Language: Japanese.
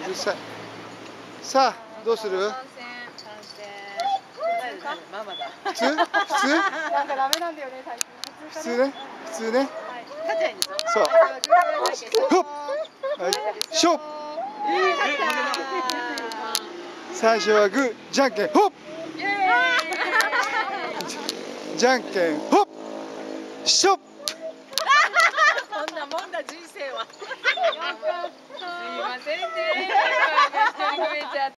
うるさい。さあどうする？普通？普通？ なんかダメなんだよね最近。 普通ね。普通ね。そう。ほっ。はい。しょ。最初はグー、じゃんけんほっ。じゃんけんほっ。しょ。 こんなもんだ人生は。すいませんね。